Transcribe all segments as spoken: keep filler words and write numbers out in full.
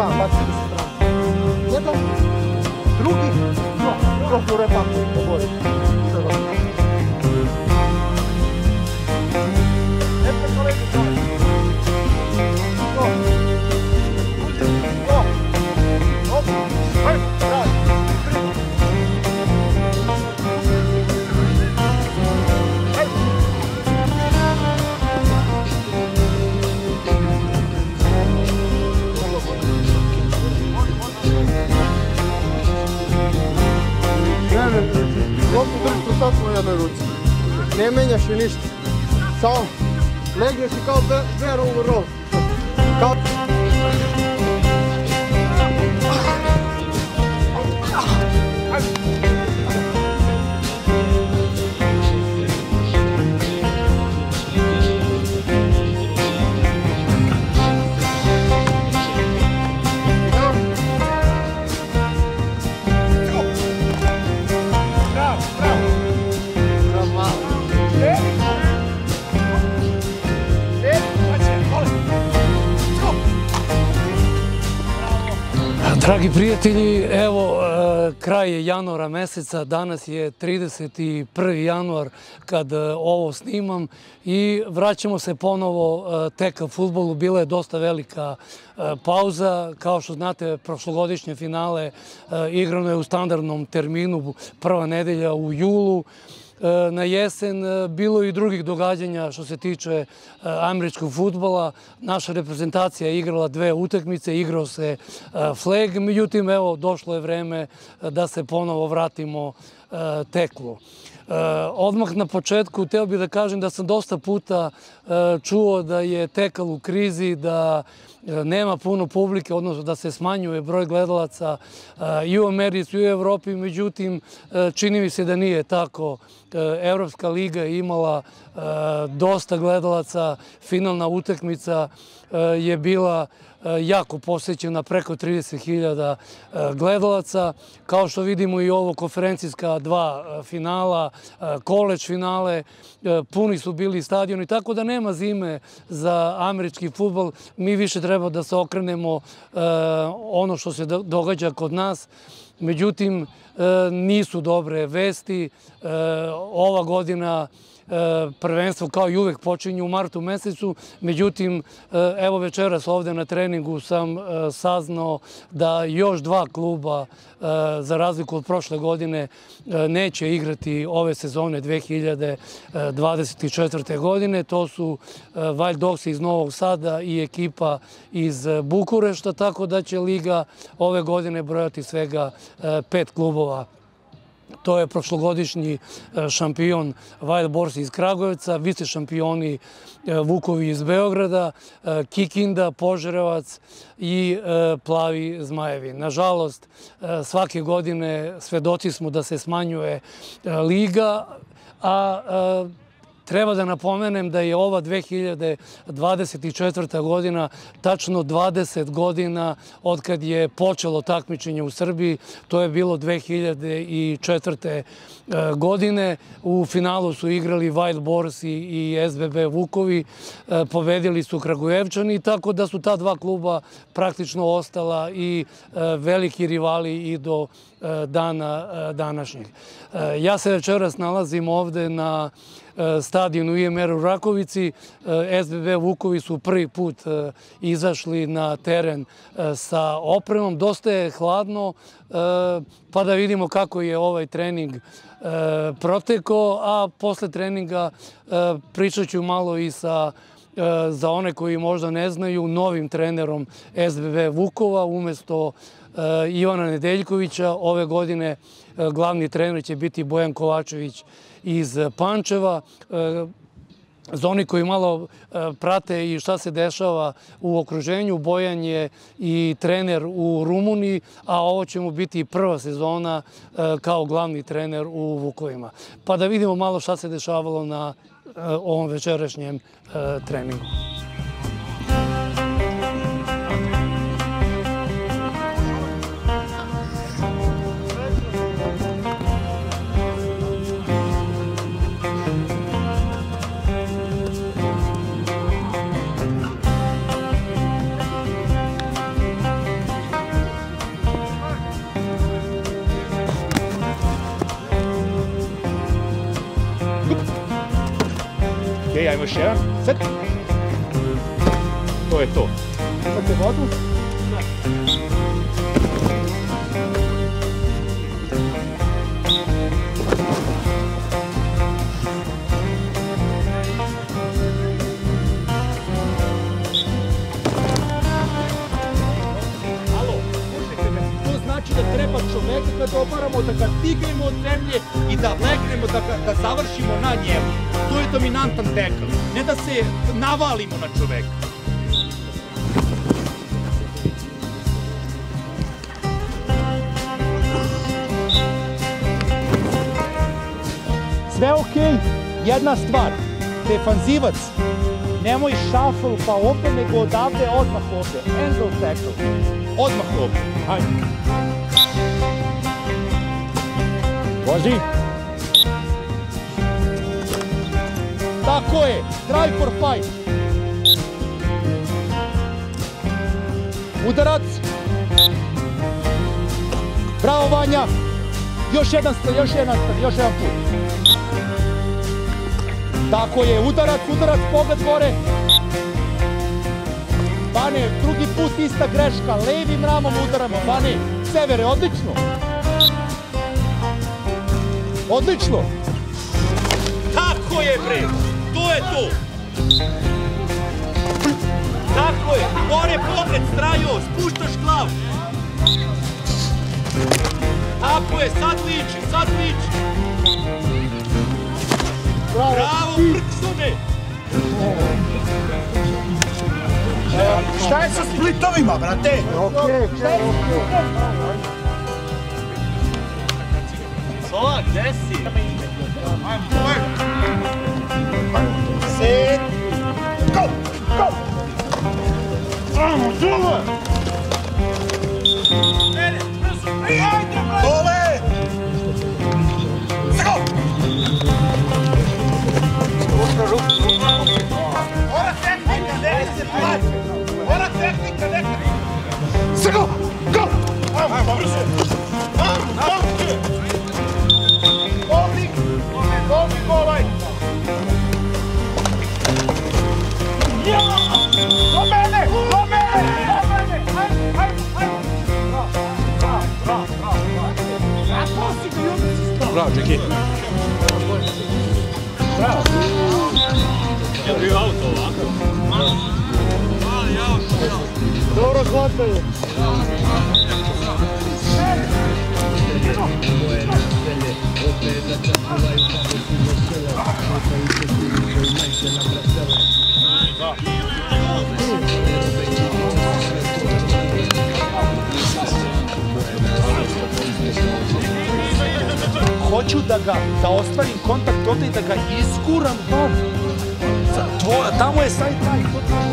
Da, bacili su stranu. Jedan, drugi, no, još u repaku i pogodi. Lepe kolegi, kolegi. No. No. Op, hej, daj. Loptu držiš sad u jednoj ruci. Ne menjaš i ništa. Samo legneš i kao bear over roll. Kao... Dragi prijatelji, evo, kraj je januara meseca, danas je trideseti prvi januar kad ovo snimam i vraćamo se ponovo tek ka fudbalu. Bila je dosta velika pauza, kao što znate, prošlogodišnje finale igrano je u standardnom terminu, prva nedelja u julu. Na jesen bilo i drugih događanja što se tiče američkog fudbala. Naša reprezentacija je igrala dve utakmice, igrao se flag, međutim, evo, došlo je vreme da se ponovo vratimo teklu. Odmah na početku hteo bih da kažem da sam dosta puta čuo da je tekal u krizi, da nema puno publike, odnosno da se smanjuje broj gledalaca i u Americi i u Evropi, međutim, čini mi se da nije tako. Evropska liga je imala dosta gledalaca, finalna utakmica je bila jako posećena, preko trideset hiljada gledalaca. Kao što vidimo i ovo konferencijska dva finala, koleđ finale, puni su bili stadioni, tako da nema zime za američki fudbal. Mi više treba da se okrenemo ono što se događa kod nas. Međutim, nisu dobre vesti. Ova godina prvenstvo kao i uvek počinje u martu mesecu, međutim, evo večeras ovde na treningu sam saznao da još dva kluba, za razliku od prošle godine, neće igrati ove sezone dve hiljade dvadeset četvrte. godine. To su Wild Dogs iz Novog Sada i ekipa iz Bukurešta, tako da će liga ove godine brojati svega pet klubova. To je prošlogodišnji šampion Wild Boars iz Kragujevca, vice šampioni Vukovi iz Beograda, Kikinda, Požarevac i Plavi Zmajevi. Nažalost, svake godine svedoci smo da se smanjuje liga, a treba da napomenem da je ova dve hiljade dvadeset četvrta. godina tačno dvadeset godina od kad je počelo takmičenje u Srbiji. To je bilo dve hiljade četvrte. godine. U finalu su igrali Wild Boars i S B B Vukovi. Pobedili su Kragujevčani, tako da su ta dva kluba praktično ostala i veliki rivali i do dana današnjeg. Ja se večeras nalazim ovde na stadionu I M R u Rakovici. S B B Vukovi su prvi put izašli na teren sa opremom. Dosta je hladno, pa da vidimo kako je ovaj trening protekao, a posle treninga pričat ću malo i sa, za one koji možda ne znaju, novim trenerom S B B Vukova. Umesto Ivana Nedeljkovića ove godine glavni trener će biti Bojan Kovačević iz Pančeva. Za oni koji malo prate i šta se dešava u okruženju, Bojan je i trener u Rumuniji, a ovo će mu biti prva sezona kao glavni trener u Vukovima. Pa da vidimo malo šta se dešavalo na ovom večerašnjem treningu. Ok, ajmo još jedan. Set. To je to. Imate vodu? Da treba čoveka kad obaramo, da ga dignemo od zemlje i da legnemo, da, ga, da završimo na njemu. To je dominantan tekl, ne da se navalimo na čoveka. Sve okej, jedna stvar, defanzivac, nemoj šafl pa ovde, nego odavde odmah ovde, angle tackle, odmah ovde, hajde. Vozi. Tako je, try for fight. Udarac. Bravo Vanja. Još jedan, još jedan, još jedan put. Tako je, udarac, udarac, pogled gore. Bane, drugi put ista greška, levim ramom udaramo. Bane, Severe, odlično. Odlično! Tako je, bre! To je to! Tako je! Gore pogled, strajo! Spuštaš glavu! Tako je! Sad liči! Sad liči! Bravo, Brksone! Šta je sa splitovima, brate? Okej, šta je sa splitovima? Zola, gde si? Set! Go! Go! Vamo, Zola! Dole! Se go! Ora tehnika, ne se plaće! Ora tehnika, neka! Se go! Go! Vamo, dobro se! Vamo, vamo! Ovnik! Ovnik ovaj! Ja! Do mene! Do mene! Do mene! Hajde, hajde, hajde! Bravo, bravo, bravo, bravo! A to si bio da si stao! Bravo, čekaj! Bravo! Je bio auto ovako? Mali auto! Dobro hvataju! Hoću da ga, da ostvarim kontakt ovde i da ga iskuram van. Tamo je side line.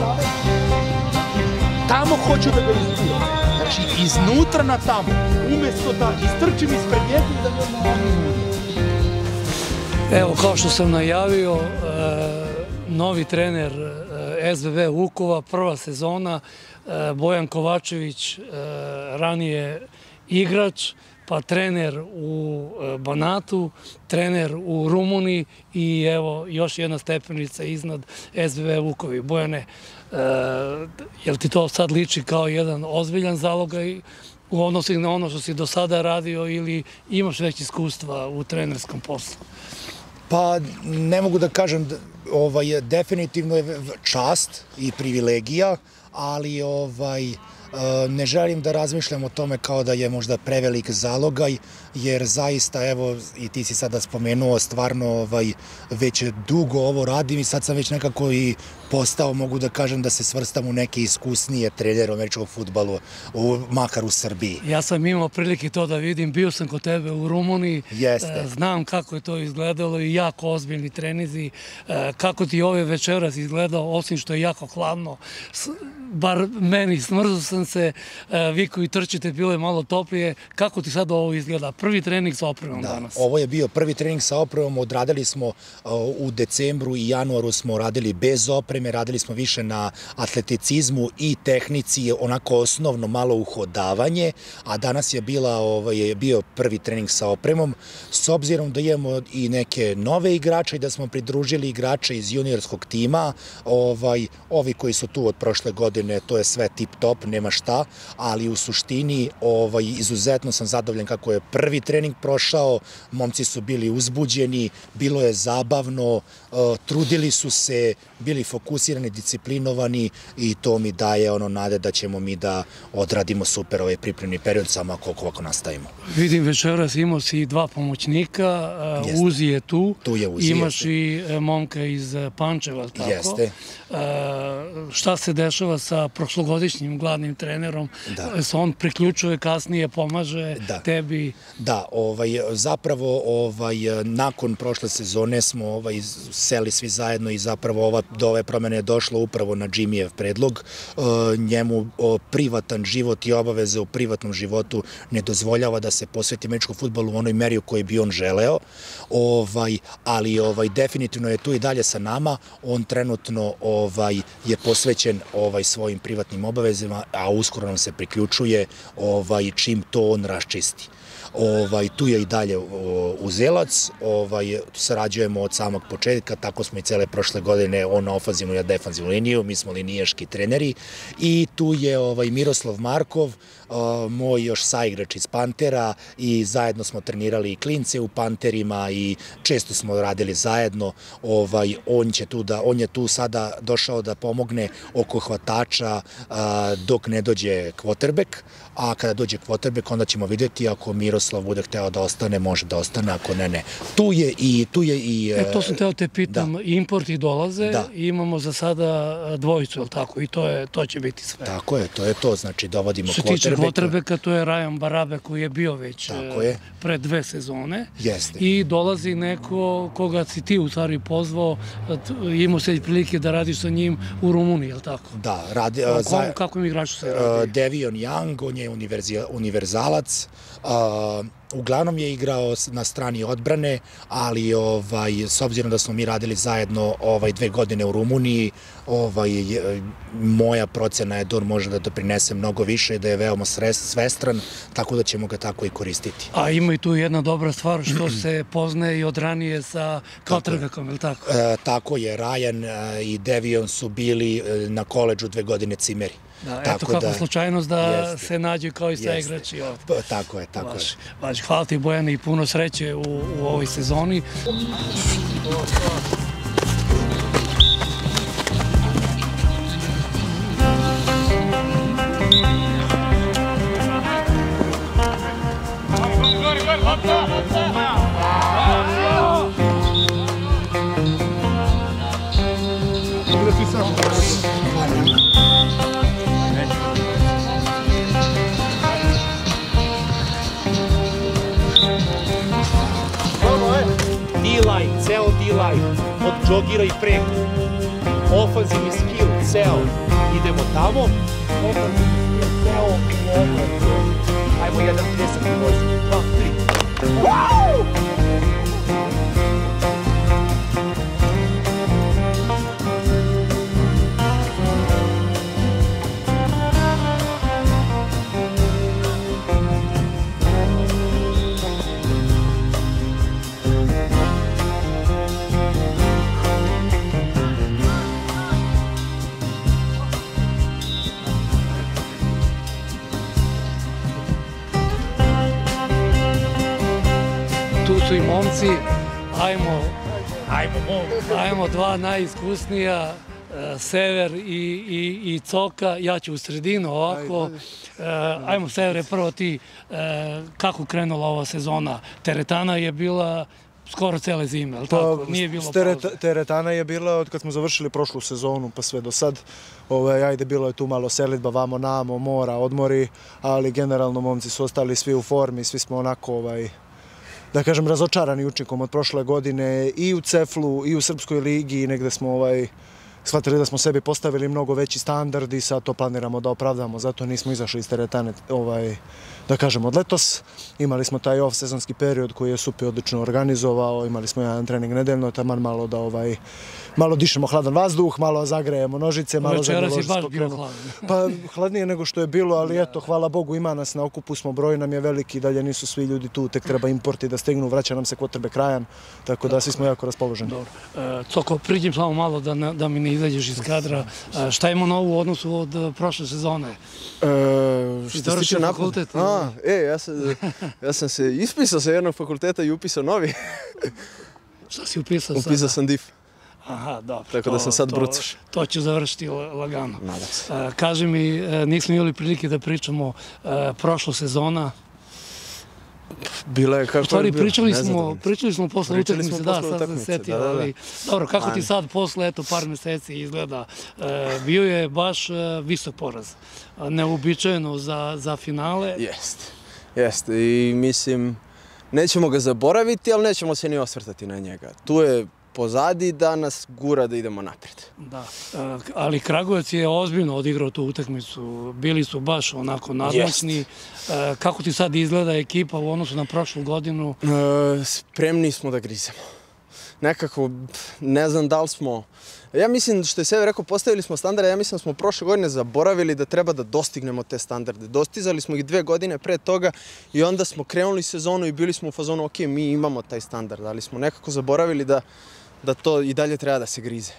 Tamo hoću da ga iskuram. Znači, iznutra na tamo. Umesto da istrčim ispred njega i da ga mogu. Evo, kao što sam najavio, novi trener S V V Vukova, prva sezona, Bojan Kovačević, ranije igrač, pa trener u Banatu, trener u Rumuniji i evo još jedna stepenica iznad S V V Vukovi. Bojane, jel ti to sad liči kao jedan ozbiljan zalogaj u odnosu na ono što si do sada radio ili imaš već iskustva u trenerskom poslu? Pa ne mogu da kažem, definitivno je čast i privilegija, ali ne želim da razmišljam o tome kao da je možda prevelik zalogaj, jer zaista, evo, i ti si sada spomenuo, stvarno već dugo ovo radim i sad sam već nekako i postao, mogu da kažem, da se svrstam u neke iskusnije trenere u američkom fudbalu, makar u Srbiji. Ja sam imao prilike to da vidim, bio sam kod tebe u Rumuniji, znam kako je to izgledalo i jako ozbiljni trenizi, kako ti ove večeras izgledao, osim što je jako hladno, bar meni smrzao sam nadam se, vi koji trčite, bilo je malo toplije. Kako ti sad ovo izgleda? Prvi trening sa opremom danas? Ovo je bio prvi trening sa opremom, odradili smo u decembru i januaru smo radili bez opreme, radili smo više na atleticizmu i tehnici, onako osnovno malo uhodavanje, a danas je bio prvi trening sa opremom, s obzirom da imamo i neke nove igrače i da smo pridružili igrače iz juniorskog tima, ovi koji su tu od prošle godine, to je sve tip top, nema šta, ali u suštini izuzetno sam zadovoljan kako je prvi trening prošao, momci su bili uzbuđeni, bilo je zabavno, trudili su se, bili fokusirani, disciplinovani i to mi daje ono nade da ćemo mi da odradimo super ovaj pripremni period, samo ako ovako nastavimo. Vidim večeras imao si dva pomoćnika, Uzi je tu, imaš i momka iz Pančeva, tako? Jeste. Šta se dešava sa prošlogodišnjim glavnim trenerom? Se on priključuje kasnije, pomaže tebi? Da, zapravo nakon prošle sezone smo seli svi zajedno i zapravo do ove promene je došlo upravo na Jimmyjev predlog. Njemu privatan život i obaveze u privatnom životu ne dozvoljava da se posveti američkom fudbalu u onoj meri u kojoj bi on želeo, ali definitivno je tu i dalje sa nama. On trenutno je posvećen svojim privatnim obavezama, a uskoro nam se priključuje čim to on raščisti. Tu je i dalje Uzelac, sarađujemo od samog početka, tako smo i cele prošle godine, on na ofanzivnu i na defanzivnu liniju, mi smo linijaški treneri i tu je Miroslav Markov, moj još saigrač iz Pantera i zajedno smo trenirali i klince u Panterima i često smo radili zajedno. On je tu sada došao da pomogne oko hvatača dok ne dođe quarterback, a kada dođe quarterback onda ćemo vidjeti, ako Miroslav bude hteo da ostane, može da ostane, ako ne, ne. Tu je i... To sam teo te pitam, importi dolaze i imamo za sada dvojicu, je li tako? I to će biti sve. Tako je, to je to, znači dovodimo quarterback. Quarterbacka, to je Ryan Barabe koji je bio već pre dve sezone i dolazi neko koga si ti u stvari pozvao, imao se prilike da radiš sa njim u Rumuniji, je li tako? Da. Kako im igraču se radi? Devion Young, on je univerzalac, uglavnom je igrao na strani odbrane, ali s obzirom da smo mi radili zajedno dve godine u Rumuniji, moja procena je da on može da doprinese mnogo više, da je veoma svestran, tako da ćemo ga tako i koristiti. A ima i tu jedna dobra stvar što se poznaje i od ranije sa quarterbackom, je li tako? Tako je, Ryan i Devion su bili na koledžu dve godine cimeri. Eto kako slučajnost da se nađu kao i sa igrači ovdje. Tako je, tako je. Hvala ti, Bojane, i puno sreće u ovoj sezoni. D-line, ceo D-line, od džogira i preko. Ofanzivni skill, ceo. Idemo tamo. Ofanzivni skill, ceo u ofanzivni. Ajmo jedan deset i vozi. Dva, tri. Wow! Tu su i momci, ajmo, ajmo dva najiskusnija, Sever i Coka, ja ću u sredinu ovako. Ajmo Severe, prvo ti, kako krenula ova sezona? Teretana je bila skoro cele zime, ali tako? Nije bilo pauze. Teretana je bila od kad smo završili prošlu sezonu pa sve do sad. Ajde, bilo je tu malo selidba, vamo, namo, mora, odmori, ali generalno momci su ostali svi u formi, svi smo onako, da kažem, razočarani učinkom od prošle godine i u Ceflu i u Srpskoj ligi i negde smo shvatili da smo sebi postavili mnogo veći standard i sad to planiramo da opravdamo, zato nismo izašli iz teretane, ovaj, da kažem, od letos. Imali smo taj off-sezonski period koji je Supi odlično organizovao, imali smo jedan trening nedeljno, taman malo da ovaj, malo dišemo hladan vazduh, malo zagrejemo nožice, malo večeras je baš bilo hladno. Pa hladnije nego što je bilo, ali eto, hvala Bogu, ima nas na okupu, smo, broj nam je veliki, dalje nisu svi ljudi tu, tek treba importi da stignu, vraća nam se quarterback krajan, tako da svi smo jako raspoloženi. Dobro. Coko, priđem samo malo da, da mi ne izađeš iz kadra. Šta ima novo u odnosu od prošle sezone? E, što se tiče napada? A, e, ja sam, ja sam se ispisao sa jednog fakulteta i upisao novi. Šta si upisao sada? Upisao sam D I F. Aha, dobro. Tako da sam sad brucaš. To ću završiti lagano. Nadam se. Kaži mi, nismo imali prilike da pričamo prošla sezona. Bila je kako je bilo. U stvari, pričali smo, pričali smo posle utakmice, da, sad sam se setio, ali dobro, kako ti sad posle, eto, par meseci izgleda, bio je baš visok poraz, neuobičajeno za, za finale. Jeste, jeste i mislim, nećemo ga zaboraviti, ali nećemo se ni osvrtati na njega. Tu je pozadi da nas gura da idemo naprijed. Da, ali Kragujevac je ozbiljno odigrao tu utakmicu, bili su baš onako nadmoćni. Kako ti sad izgleda ekipa u odnosu na prošlu godinu? Spremni smo da grizemo. Nekako, ne znam da li smo... Ja mislim, što je Sever rekao, postavili smo standarde, ja mislim da smo prošle godine zaboravili da treba da dostignemo te standarde. Dostizali smo ih dve godine pre toga i onda smo krenuli sezonu i bili smo u fazonu, ok, mi imamo taj standard, ali smo nekako zaboravili da, da to i dalje treba da se grize.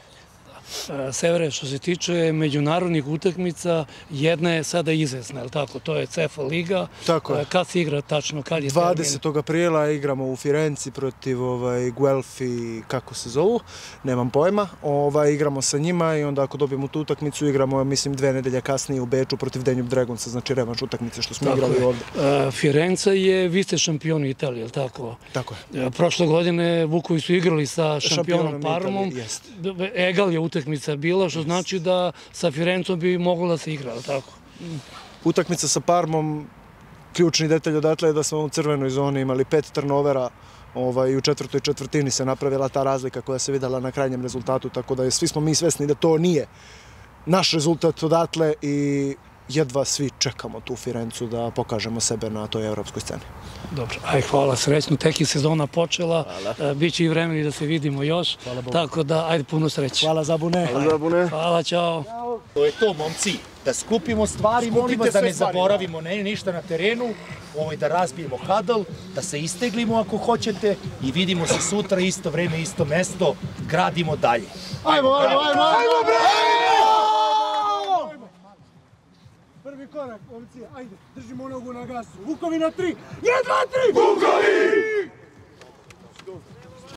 Severe, što se tiče međunarodnih utakmica, jedna je sada izvesna, je li tako? To je C F A liga. Tako je. Kad se igra tačno? Kad je termin? dvadesetog aprila igramo u Firenci protiv ovaj, Guelfi, kako se zovu, nemam pojma. Ovaj, igramo sa njima i onda ako dobijemo tu utakmicu igramo, mislim, dve nedelje kasnije u Beču protiv Danube Dragonsa, znači revanš utakmice što smo tako igrali je. Ovdje. Firenca je, vi ste šampioni Italije, je li tako? Tako je. Prošle godine Vukovi su igrali sa šampionom Parmom. Egal je utakmica bila, što znači da sa Firencom bi moglo da se igra, tako? Utakmica sa Parmom, ključni detalj odatle je da smo u crvenoj zoni imali pet turnovera i u četvrtoj četvrtini se napravila ta razlika koja se videla na krajnjem rezultatu, tako da svi smo mi svesni da to nije naš rezultat odatle i jedva svi čekamo tu Firencu da pokažemo sebe na toj evropskoj sceni. Dobro, aj hvala, srećno, tek je sezona počela, biće i vremeni da se vidimo još, tako da ajde puno sreće. Hvala za bune. Hvala za bune. Hvala, čao. To je to, momci, da skupimo stvari, molim vas da ne zaboravimo ništa na terenu, da razbijemo hadl, da se isteglimo ako hoćete i vidimo se sutra, isto vreme, isto mesto, gradimo dalje. Ajmo, ajmo, ajmo, ajmo, bre! Prvi korak, momci, ajde, držimo nogu na gasu. Vukovi na tri, jedan, dva, tri! Vukovi!